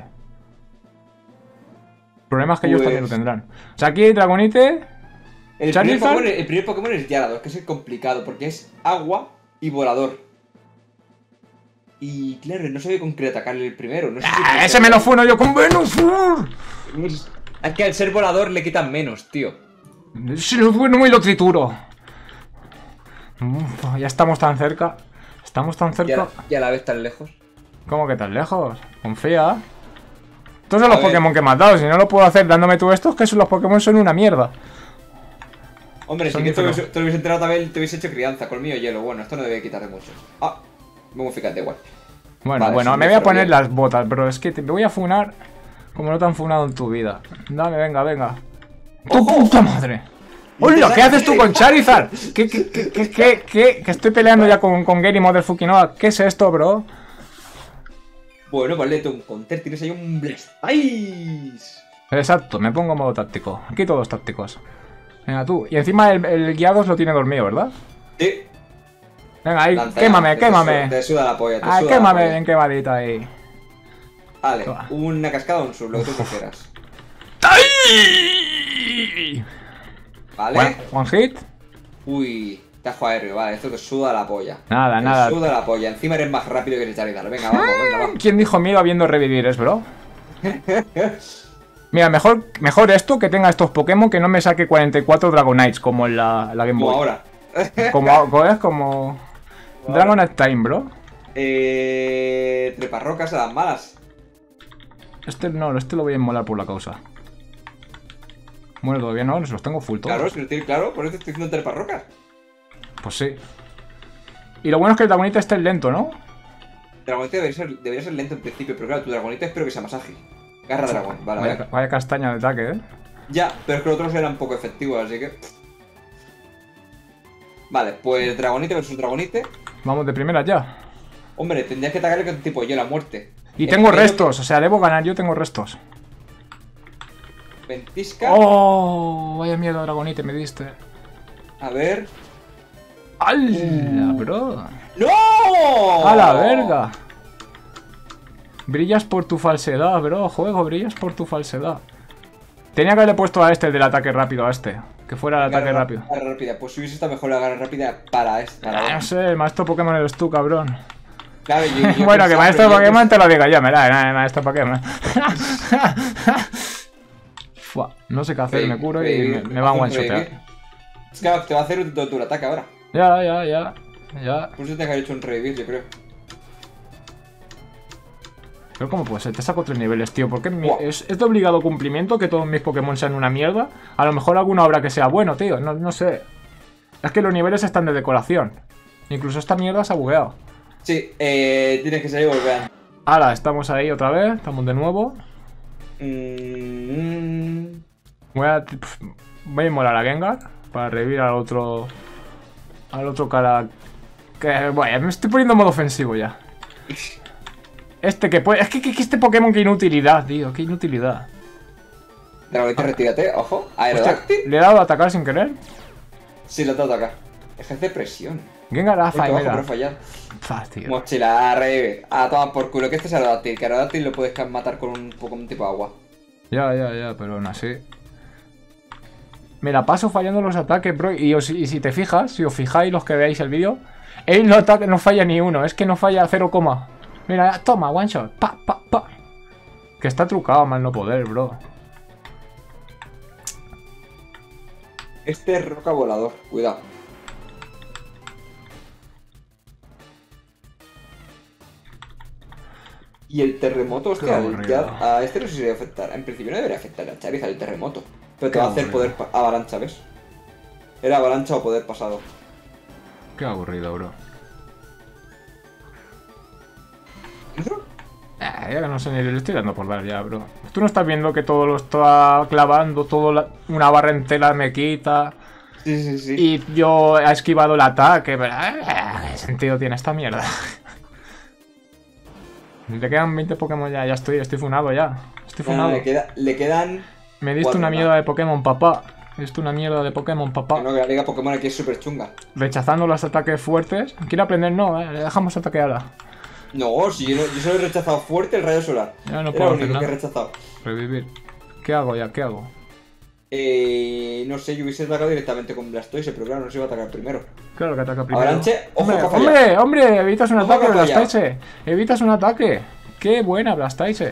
El problema es que ellos Pues- también lo tendrán. O sea, aquí Dragonite. El primer, Charizard. Pokémon, el primer Pokémon es Gyarados, que es el complicado, porque es agua y volador. Y claro, no sabía con qué atacarle el primero. No sé si ¡Ah, ese me lo funo yo con Venusur! Es que al ser volador le quitan menos, tío. Si lo funo y lo trituro. Uf, ya estamos tan cerca. Estamos tan cerca. Ya, ya la ves tan lejos. ¿Cómo que tan lejos? Confía. Estos son A los ver. Pokémon que me has dado. Si no lo puedo hacer dándome tú estos, que son los Pokémon son una mierda. Hombre, si Son que te diferentes. hubiese, te hubiese enterado también, te hubiese hecho crianza, colmillo hielo. Bueno, esto no debe quitar mucho. Ah, vamos, fíjate, igual. Bueno, Vale, bueno, sí, me voy a pero poner bien. las botas, pero es que te me voy a funar como no te han funado en tu vida. Dame, venga, venga. ¡Tu ¡Ojo! puta madre! ¡Hola! ¿Qué haces tú con Charizard? ¿Qué, qué, qué, qué, qué, qué? Que estoy peleando ya con, con Gary Motherfucking Noah. ¿Qué es esto, bro? Bueno, vale, tú un counter, tienes ahí un Blastoise. Exacto, me pongo en modo táctico. Aquí todos tácticos. Venga, tú. Y encima el, el guiados lo tiene dormido, ¿verdad? Sí. Venga, ahí, Lanza, quémame, te quémame. suda- Te suda la polla, te Ah, suda la quémame polla. bien quemadita ahí. Vale, Toma. una cascada o un sub, lo que tú prefieras. ¡Ay! Vale. One, one hit. Uy, tajo aéreo, vale, esto te suda la polla. Nada, Te nada. suda la polla, encima eres más rápido que el Charizard. Venga, vamos, venga, vamos. ¿Quién dijo miedo habiendo revivires, bro? Mira, mejor, mejor esto que tenga estos Pokémon que no me saque cuarenta y cuatro Dragonites como en la, la Game Como Boy. ahora. Como, como es como... Como Dragonite Time, bro. Eh. Treparrocas a las malas. Este no, este lo voy a inmolar por la causa. Bueno, todavía no, los tengo full todos. Claro, si lo tienes claro, por eso estoy diciendo treparrocas. Pues sí. Y lo bueno es que el Dragonite este es lento, ¿no? Dragonite debería ser, debería ser lento en principio, pero claro, tu Dragonite espero que sea más ágil. Garra dragón, vale, Vaya, vale. vaya castaña de ataque, ¿eh? Ya, pero es que los otros eran poco efectivos, así que. Vale, pues Dragonite versus Dragonite. Vamos de primera ya. Hombre, tendrías que atacarle con tipo hielo a muerte. Y tengo Espero restos, o sea, debo ganar, yo tengo restos. que- Ventisca. ¡Oh! Vaya miedo, Dragonite, me diste. A ver. ¡Hala, bro! ¡No! ¡A la verga! Brillas por tu falsedad, bro. Juego, brillas por tu falsedad. Tenía que haberle puesto a este el del ataque rápido, a este. Que fuera el ataque Garra- rápido. Garra rápida. Pues si hubiese estado mejor la garra rápida para este. Para Ah, no este. sé, el maestro Pokémon eres tú, cabrón. Claro, yo- yo Bueno, que pensaba, maestro pero yo Pokémon te lo digo yo, me da, nada, maestro Pokémon. Fua, no sé qué hacer, Revivir, me curo y revivir, me, me va a hacer one revivir. shotear. Es que te va a hacer un tu ataque ahora. Ya, ya, ya. Ya. Por eso te que hecho un revivir, yo creo. Pero ¿cómo puede ser? Te saco tres niveles, tío. ¿Por qué mi- Buah. es, es de obligado cumplimiento que todos mis Pokémon sean una mierda? A lo mejor alguno habrá que sea bueno, tío. No, no sé. Es que los niveles están de decoración. Incluso esta mierda se ha bugueado. Sí, eh, tienes que salir y volver. Ahora, estamos ahí otra vez. Estamos de nuevo. Mm, Voy a... pf, voy a inmolar a Gengar para revivir al otro... Al otro cara... Que... Bueno, me estoy poniendo en modo ofensivo ya. Este que puede... Es que, que- que este Pokémon qué inutilidad, tío. Qué inutilidad. Dragonite, retírate, ojo. Aerodáctil. ¿Le he dado a atacar sin querer? Sí, lo he dado acá. Ejerce presión. Gengar ha Muy trabajo, pero fallado. fallado. Fácil. Mochila, revive. A tomar por culo. Que este es Aerodáctil. Que Aerodáctil lo puedes matar con un Pokémon tipo agua. Ya, ya, ya, pero aún así. Me la paso fallando los ataques, bro. Y, os- y si te fijas, si os fijáis los que veáis el vídeo, él no, ataca, no falla ni uno. Es que no falla cero, mira, toma, one shot. Pa, pa, pa. Que está trucado, mal no poder, bro. Este es roca volador. Cuidado. Y el terremoto, hostia, aburrido. ya, a este no sé si debe afectar. En principio no debería afectar a Charizard el terremoto. Pero te Qué va a hacer aburrido. poder pa- avalancha, ¿ves? Era avalancha o poder pasado. Qué aburrido, bro. Eh, ya que no sé ni le estoy dando por dar ya, bro. Tú no estás viendo que todo lo está clavando, todo la- una barra entera me quita. Sí, sí, sí. Y yo he esquivado el ataque, pero... eh, ¿qué sentido tiene esta mierda? Le quedan veinte Pokémon ya, ya estoy, estoy funado ya. Estoy No, no, funado. le, queda, le quedan... Me diste cuatro una más. mierda de Pokémon, papá. Me diste una mierda de Pokémon, papá. No, que la liga Pokémon aquí es súper chunga. Rechazando los ataques fuertes. ¿Quiere aprender? No, eh, le dejamos ataque ahora. No, si yo, no- yo solo he rechazado fuerte el rayo solar. Ya no Era puedo lo hacer único que he nada. rechazado. Revivir. ¿Qué hago ya? ¿Qué hago? Eh, no sé, yo hubiese atacado directamente con Blastoise, pero claro, no se iba a atacar primero. Claro que ataca primero. Avalanche, ojo hombre, que ha fallado. hombre, hombre, evitas un Ojo ataque, que ha fallado. Blastoise. Evitas un ataque. Qué buena, Blastoise.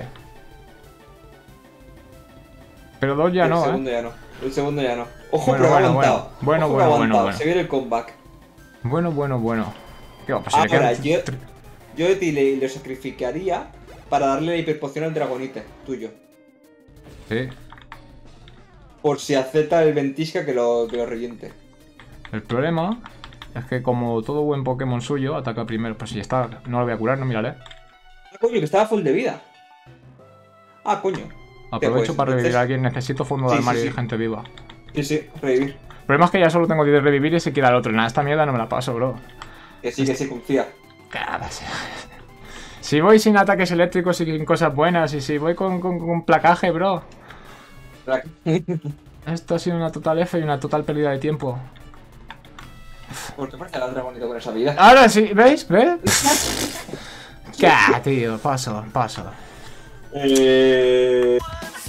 Pero dos ya el no, segundo eh. ya no. El segundo ya no. Ojo, Bueno, pero ha bueno, aguantado. bueno. Bueno, Ojo que bueno, ha bueno, aguantado. bueno. Se viene el comeback. Bueno, bueno, bueno. ¿Qué va? Pues si le Ahora, quedan- yo, yo de ti le, le sacrificaría para darle la hiperpoción al Dragonite, tuyo. Sí. Por si acepta el Ventisca que lo, que lo reviente. El problema es que como todo buen Pokémon suyo, ataca primero. Pues si está, no lo voy a curar, no mírale. Ah, coño, que estaba full de vida. Ah, coño. Aprovecho pues, para revivir entonces- a alguien. Necesito fondo de Sí, sí, armario sí. y gente viva. Sí, sí, revivir. El problema es que ya solo tengo diez de revivir y se queda el otro. Nada, esta mierda no me la paso, bro. Que sí, que sí, confía. Cada sea. Si voy sin ataques eléctricos y sin cosas buenas, y si voy con, con, con placaje, bro. Esto ha sido una total F y una total pérdida de tiempo. ¿Por qué parece la Dragonite con esa vida? Ahora sí, ¿veis? ¿Ves? ¿Qué, tío? Paso, paso. Eh...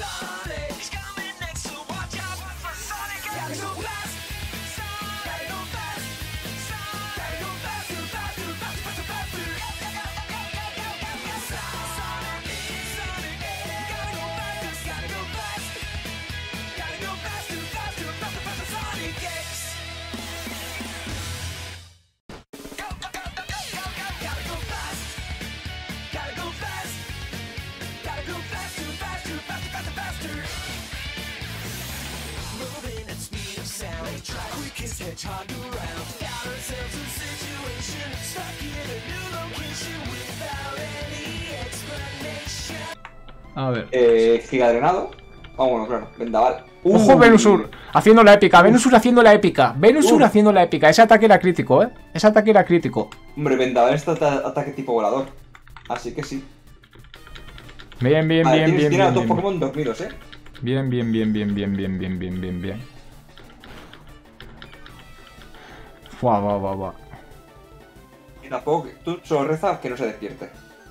A ver. Eh, Giga drenado. Ah, bueno, claro, vendaval. ¡Ojo, Uy. Venusur! Haciendo la épica, Venusur haciendo la épica. Venusur Uh. haciendo la épica. Ese ataque era crítico, ¿eh? Ese ataque era crítico. Hombre, vendaval está ata- ataque tipo volador. Así que sí. Bien, bien, Vale, bien, tienes, bien, tienes a bien, dos bien. Pokémon dormidos, eh. Bien, bien, bien, bien, bien, bien, bien, bien, bien, bien. Fua, va, va, va. Y tampoco, tú solo rezas que no se despierte.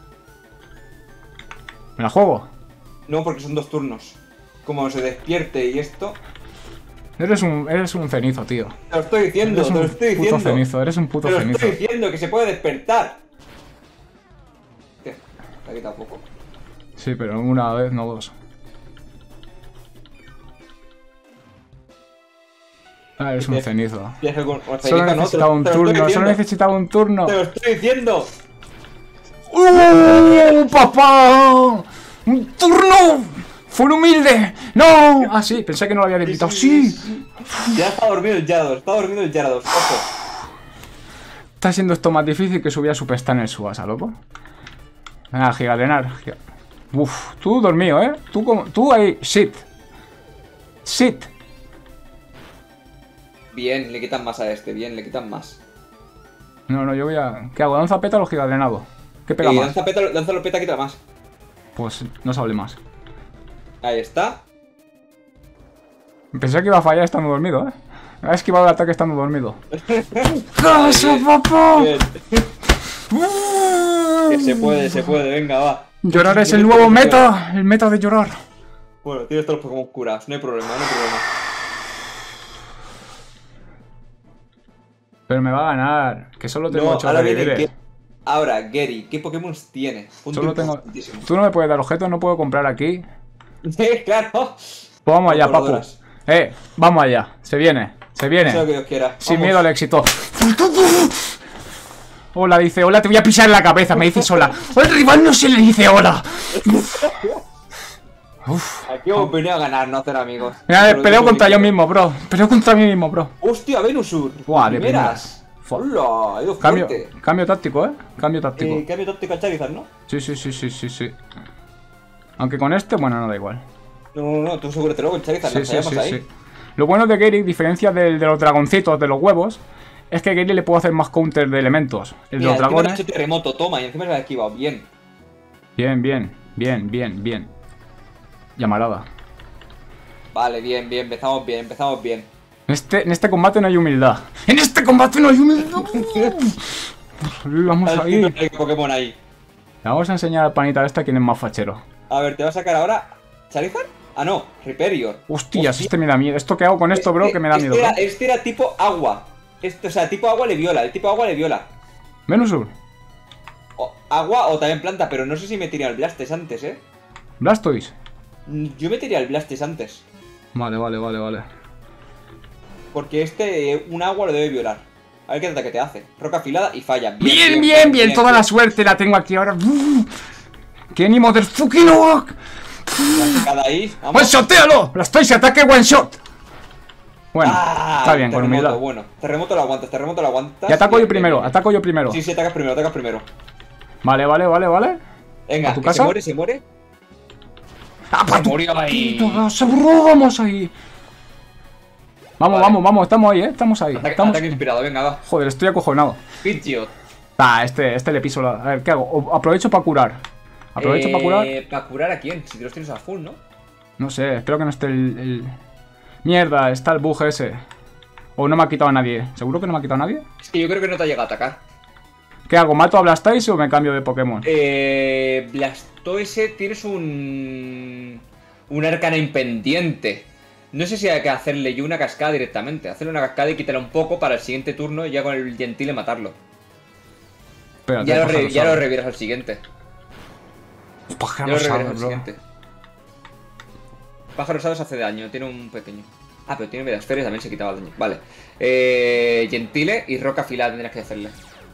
¿Me la juego? No, porque son dos turnos. Como se despierte y esto. Eres un, eres un cenizo, tío. Te lo estoy diciendo, Eres te lo un estoy puto diciendo. cenizo, eres un puto Te lo cenizo. estoy diciendo, que se puede despertar. Hostia, aquí tampoco. Sí, pero una vez, no dos. Ah, eres un Tienes- cenizo. Tienes que con- con Solo Federica, ¿no? necesitaba Te- un te lo estoy turno, solo diciendo. necesitaba un turno. Te lo estoy diciendo. ¡Uh, papá! ¡Un turno! ¡Fue humilde! ¡No! Ah, sí, pensé que no lo había debilitado. ¡Sí! Ya está dormido el Gyarados, está dormido el Gyarados, ojo. Está siendo esto más difícil que subir a su pesta en el Suasa, loco. Venga, gigadrenar. Giga- Uf, tú dormido, ¿eh? Tú como... Tú ahí... Sit. Sit. Bien, le quitan más a este, bien, le quitan más. No, no, yo voy a... ¿Qué hago? ¿Danza pétalo o gigadrenado? ¿Qué pega Y más? lanza pétalo, lánzalo peta, quita más. Pues no se hable más. Ahí está. Pensé que iba a fallar estando dormido, ¿eh? Ha esquivado el ataque estando dormido. ¡Casa, papá! Bien. Que se puede, se puede, venga, va. Llorar es el nuevo meta. El meta de llorar. Bueno, tienes todos los Pokémon curados, no hay problema, no hay problema. Pero me va a ganar. Que solo tengo No, ocho ahora viene revivires. Ge- Ahora, Gary, ¿qué Pokémon tienes? Punto Solo tengo... importantísimo. Tú no me puedes dar objetos, no puedo comprar aquí. Claro. Pues vamos allá, No, papu. corredoras. Eh, vamos allá. Se viene, se viene. Sea lo que Dios quiera. Sin Vamos. miedo al éxito. Hola, dice hola, te voy a pisar en la cabeza, me dices hola. Al rival no se le dice hola. Uf. Aquí hemos venido a ganar, no a hacer amigos. Mira, Pero peleo digo contra que- yo mismo, bro. Peleo contra mí mismo, bro. ¡Hostia, Venusur! Buah, de primeras. Fua. ¡Hola! Ha ido Cambio, fuerte. cambio táctico, eh. Cambio táctico. Eh, cambio táctico al Charizard, ¿no? Sí, sí, sí, sí, sí, sí. Aunque con este, bueno, no da igual. No, no, no, tú seguro te luego el Charizard, Sí, nos sí, fallamos sí, ahí. sí. Lo bueno de Gary, diferencia del- de los dragoncitos, de los huevos, es que Gary le puedo hacer más counter de elementos. El de Mira, los encima le he dragones. hecho terremoto, toma, y encima se la ha esquivado. Bien. Bien, bien, bien, bien, bien. Llamarada. Vale, bien, bien, empezamos bien, empezamos bien. En este, en este combate no hay humildad. ¡En este combate no hay humildad! Vamos Al ahí. final hay Pokémon ahí. Le vamos a enseñar al panita esta quién es más fachero. A ver, te va a sacar ahora. ¿Charizard? Ah, no, Riperior. Hostias, Hostia. este me da miedo. ¿Esto qué hago con esto, bro? Este- Que me da este miedo. Era, bro. este era tipo agua. Este, o sea, tipo agua le viola, el tipo agua le viola. Venusur. O- agua o también planta, pero no sé si metería el Blastes antes, ¿eh? Blastoise. Mm, Yo metería el Blastes antes. Vale, vale, vale, vale. Porque este, eh, un agua lo debe violar. A ver qué ataque te hace. Roca afilada y falla. Bien, bien, bien. Toda la suerte la tengo aquí ahora. Kenny motherfucking walk. Cada ahí. ¡One Vamos. shotéalo! Blastoise ataque one shot. Bueno, Ah, está bien, con terremoto, humildad. Bueno, terremoto lo aguantas, terremoto lo aguantas. Y ataco Bien, yo primero, bien, bien. ataco yo primero. Sí, sí, atacas primero, atacas primero. Vale, vale, vale, vale. Venga, ¿A tu que casa? se muere, se muere. ¡Ah, Se murió ahí. ¡Seguro! Vamos ahí. Vamos, Vale. vamos, vamos. Estamos ahí, eh. Estamos ahí. Ataque, Estamos... ataque inspirado, venga, va. Joder, estoy acojonado. Pidgeot. Ah, este, este le piso la... A ver, ¿qué hago? O- aprovecho para curar. Aprovecho para curar. Eh, ¿Para curar a quién? Si te los tienes a full, ¿no? No sé, espero que no esté el, el... Mierda, está el bug ese. O no me ha quitado a nadie. ¿Seguro que no me ha quitado a nadie? Es que yo creo que no te ha llegado a atacar. ¿Qué hago? ¿Mato a Blastoise o me cambio de Pokémon? Eh. Blastoise, tienes un. Un arcana impendiente. No sé si hay que hacerle yo una cascada directamente. Hacerle una cascada y quitarle un poco para el siguiente turno y ya con el Gentile matarlo. Espérate, Ya lo, pájaro re- ya lo sabe. reviras al siguiente. Ya Pájaro lo sabe, reviras al bro. siguiente. Pájaro rosado se hace daño, tiene un pequeño. Ah, pero tiene Medasferia y también se quitaba el daño. Vale. Eh, Gentile y roca afilada tendrías que hacerle.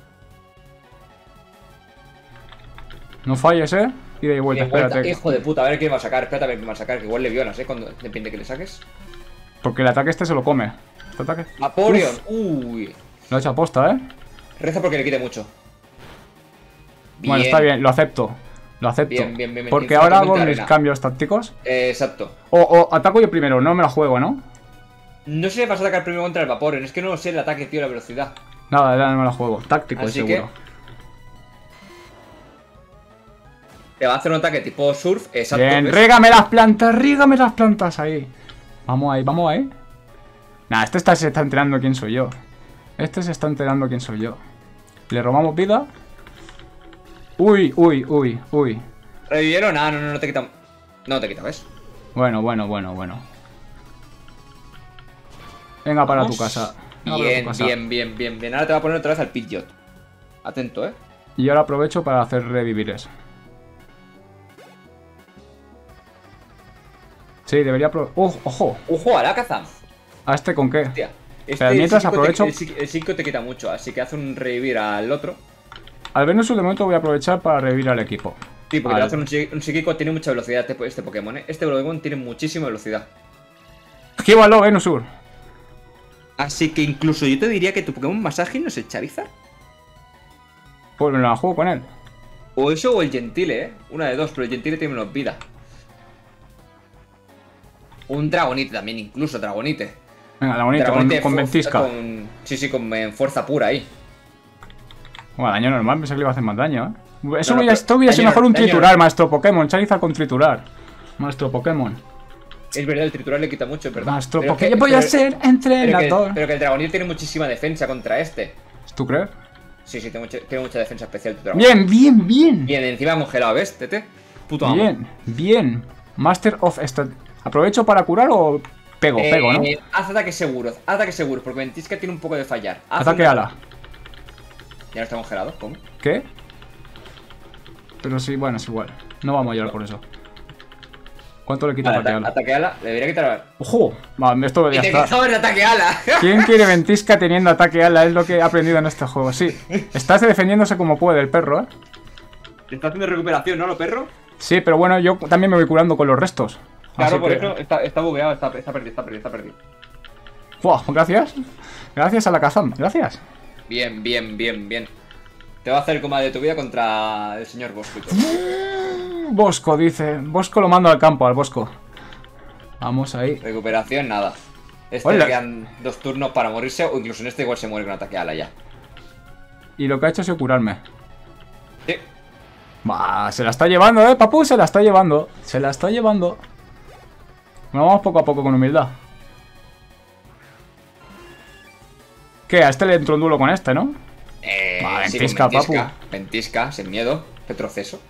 No falles, eh. Y de vuelta, Bien, vuelta. espérate. Hijo de puta, a ver quién va a sacar. Espérate a ver quién va a sacar, que igual le violas, eh. Cuando depende que le saques. Porque el ataque este se lo come. ¿Este ataque? Vaporeon. Uy. Lo he hecho aposta, eh. Reza porque le quite mucho. Bueno, está bien, lo acepto. Lo acepto. Bien, bien, bien, bien. Porque Infla ahora hago tormenta mis arena. cambios tácticos. Eh, exacto. O, o ataco yo primero, no me la juego, ¿no? No sé si vas a atacar primero contra el Vaporeon. Es que no sé el ataque, tío, la velocidad. Nada, ya no me la juego. Táctico, Así seguro. Te va a hacer un ataque tipo surf. Exacto. Bien, ¿ves? rígame las plantas, rígame las plantas ahí. Vamos ahí, vamos ahí. Nah, este está, se está enterando quién soy yo. Este se está enterando quién soy yo. Le robamos vida. Uy, uy, uy, uy. ¿Revivieron? Ah, no, no, no te quita. No te quita, ¿ves? Bueno, bueno, bueno, bueno. Venga para Vamos. tu casa. Venga para Bien, tu casa. bien, bien, bien, bien. Ahora te va a poner otra vez al Pidgeot. Atento, eh. Y ahora aprovecho para hacer revivir eso. Sí, debería pro... ¡Oh, ojo! ¡Ojo, Alakazam! ¿A este con qué? Hostia. Este Pero mientras psíquico aprovecho- Te, el, psíquico- el psíquico te quita mucho, así que hace un revivir al otro. Al Venusaur de momento voy a aprovechar para revivir al equipo. Sí, porque Vale. te hace un, psí- un psíquico, tiene mucha velocidad este, este Pokémon, eh. Este Pokémon tiene muchísima velocidad. ¡Esquívalo, Venusaur! Así que incluso yo te diría que tu Pokémon más ágil no es el Charizard. Pues me la juego con él. O eso o el Gentile, eh. Una de dos, pero el Gentile tiene menos vida. Un Dragonite también, incluso Dragonite. Venga, la bonita, con, Dragonite con fu- ventisca. con- sí, sí, con eh, fuerza pura ahí. Bueno, daño normal, pensé que le iba a hacer más daño, ¿eh? Eso No, no, hubiera, pero esto hubiera sido daño mejor no- un daño triturar, no. maestro Pokémon. Charizard con triturar. Maestro Pokémon. Es verdad, el triturar le quita mucho, es verdad. Maestro, Pero porque que- yo voy a pero- ser pero que, entrenador. pero que el Dragonir tiene muchísima defensa contra este. ¿Tú crees? Sí, sí, tiene mucha, tiene mucha defensa especial el Dragonir. Bien, bien, bien. Bien, encima congelado, ¿ves, Tete? Puto amo. Bien, bien. Master of Stat. ¿Aprovecho para curar o pego? Eh, Pego, ¿no? eh, haz ataques seguros, haz ataques seguros, porque Ventisca tiene un poco de fallar. Haz Ataque un- ala. Ya no está congelado, ¿cómo? ¿Qué? Pero sí, bueno, es igual. No vamos a llorar por eso. ¿Cuánto le quita Vale, ataque ata- ala? ataque ala, le debería quitar. ¡Ojo! Vale, esto Y ya te está. quitaba el ataque ala. ¿Quién quiere ventisca teniendo ataque ala? Es lo que he aprendido en este juego. Sí, estás defendiéndose como puede el perro, ¿eh? Te está haciendo recuperación, ¿no, lo perro? Sí, pero bueno, yo también me voy curando con los restos. Claro, Así por que- eso está, está bugueado, está, está perdido, está perdido, está perdido. Buah, gracias. Gracias a la Kazam, gracias. Bien, bien, bien, bien. Te va a hacer coma de tu vida contra el señor Bosco y todo. Bosco, dice. Bosco lo mando al campo, al Bosco. Vamos ahí. Recuperación, nada. Este Hola. le quedan dos turnos para morirse, o incluso en este igual se muere con ataque ala ya. Y lo que ha hecho ha sido curarme. Sí. Bah, se la está llevando, eh, papu, se la está llevando. Se la está llevando. Bueno, vamos poco a poco con humildad. ¿Qué? A este le entró un duelo con este, ¿no? Eh, Va, sí, ventisca, con ventisca, papu. ventisca, sin miedo, retroceso.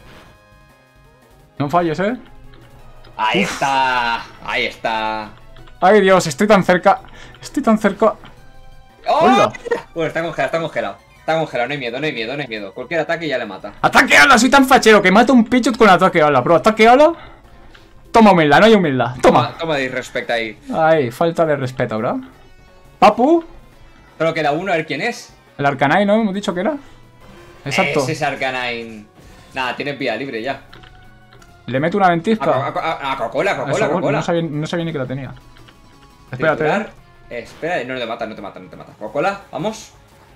No falles, eh. Ahí está, ahí está. Ay, Dios, estoy tan cerca. Estoy tan cerca. ¡Oh! Hola. Bueno, está congelado, está congelado. Está congelado, no hay miedo, no hay miedo, no hay miedo. Cualquier ataque ya le mata. ¡Ataque ala! Soy tan fachero que mato un Pichut con ataque ala, bro. ¿Ataque ala? Toma humildad, no hay humildad. Toma. Toma, toma de irrespect ahí. Ay, falta de respeto, bro. Papu. Solo queda uno, a ver quién es. El Arcanine, ¿no? Hemos dicho que era. Exacto. Ese es Arcanine. Nada, tienes vía libre ya. Le meto una A, ventisca. a, a, a Coca-Cola, Eso, Coca-Cola, Coca-Cola. no, sabía, no sabía ni que la tenía. Espérate. Triturar. ¿eh? Espera, no te mata, no te mata, no te mata. Coca-Cola, vamos.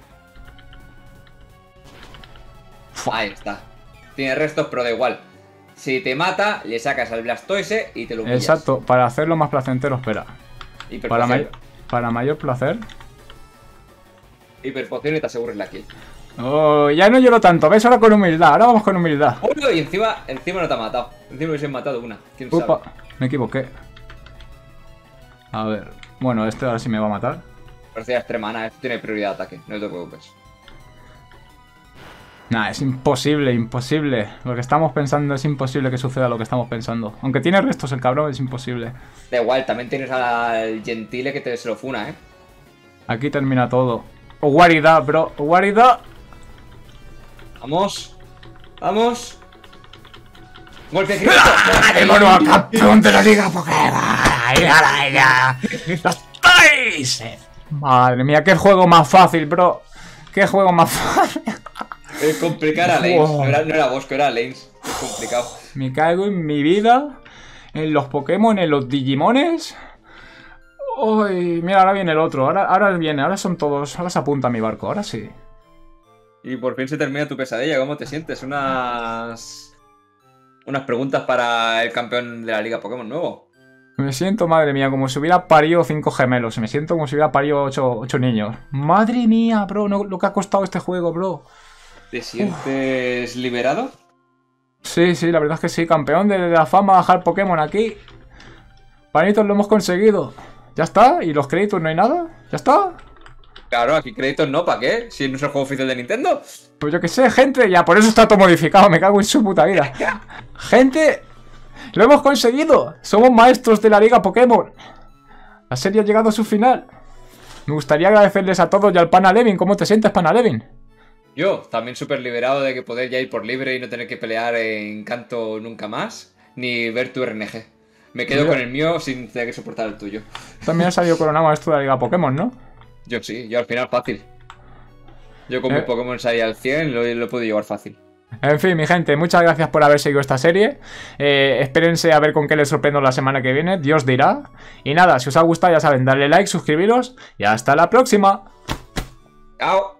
Ahí está. Tiene restos, pero da igual. Si te mata, le sacas al Blastoise y te lo pillas. Exacto, para hacerlo más placentero, espera. Hiperpoción. Para, may- para mayor placer. Hiperpoción y te aseguras la kill. Oh, ya no lloro tanto, ¿ves? Ahora con humildad, ahora vamos con humildad. Uy, y encima, encima no te ha matado. Encima hubiesen matado una. ¿Quién Upa, sabe? me equivoqué. A ver, bueno, este ahora sí me va a matar. Velocidad extrema, nada, esto tiene prioridad de ataque, no te preocupes. Nah, es imposible, imposible. Lo que estamos pensando es imposible que suceda lo que estamos pensando. Aunque tiene restos el cabrón, es imposible. Da igual, también tienes al Gentile que te se lo funa, eh. Aquí termina todo. Guarida, bro, guarida. Vamos. Vamos. Golpe crítico. ¡Demonio campeón de la Liga Pokémon! ¡Lo estáis! Madre mía, qué juego más fácil, bro. Qué juego más fácil. Es complicar a Lanes. Wow. No era, no era Bosco, era Lanes. Es complicado. Me cago en mi vida. En los Pokémon, en los Digimones. Uy, mira, ahora viene el otro. Ahora, ahora viene, ahora son todos. Ahora se apunta a mi barco, ahora sí. Y por fin se termina tu pesadilla. ¿Cómo te sientes? Unas. Unas preguntas para el campeón de la Liga Pokémon nuevo. Me siento, madre mía, como si hubiera parido cinco gemelos. Me siento como si hubiera parido ocho, ocho niños. Madre mía, bro, no- lo que ha costado este juego, bro. ¿Te sientes liberado? Sí, sí, la verdad es que sí, campeón de la fama bajar Pokémon aquí. Panitos, lo hemos conseguido. ¿Ya está? ¿Y los créditos no hay nada? ¿Ya está? Claro, aquí créditos no, ¿para qué? Si no es el juego oficial de Nintendo. Pues yo qué sé, gente, ya por eso está todo modificado, me cago en su puta vida. Gente, lo hemos conseguido. Somos maestros de la Liga Pokémon. La serie ha llegado a su final. Me gustaría agradecerles a todos y al Pana Levin. ¿Cómo te sientes, Pana Levin? Yo, también súper liberado de que poder ya ir por libre y no tener que pelear en canto nunca más, ni ver tu R N G. Me quedo Yo- con el mío sin tener que soportar el tuyo. También has salido coronado maestro de la Liga Pokémon, ¿no? Yo sí, yo al final fácil. Yo con Eh. mi Pokémon salí al cien, lo, lo puedo llevar fácil. En fin, mi gente, muchas gracias por haber seguido esta serie. Eh, espérense a ver con qué les sorprendo la semana que viene, Dios dirá. Y nada, si os ha gustado ya saben, darle like, suscribiros y hasta la próxima. ¡Chao!